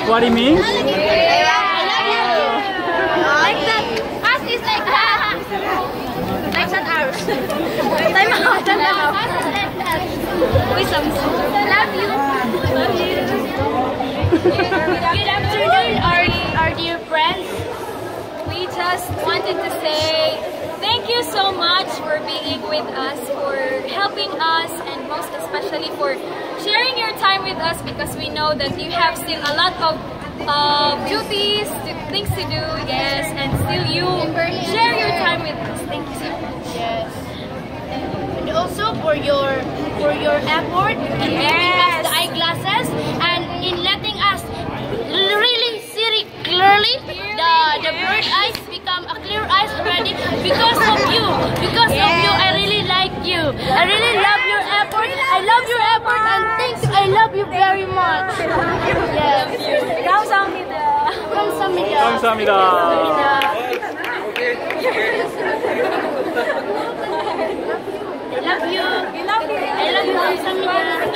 What it means? I love you. Like that. Us is like that. Like that ours. Time out. Time out. Love you. Love you. Good afternoon, our dear friends. We just wanted to say thank you so much for being with us, for helping us, and most especially for sharing your time with us, because we know that you have still a lot of duties, things to do, yes, and still you share your time with us. Thank you so much. Yes. And also for your effort in giving us the eyeglasses and in letting us really see clearly. The bird eyes become a clear eyes already because of you. Because of you, I really like you. I really love your effort. I love your effort, and thank you. I love you very much. Yes. 감사합니다. 감사합니다. 감사합니다. I love you. I love you. 감사합니다.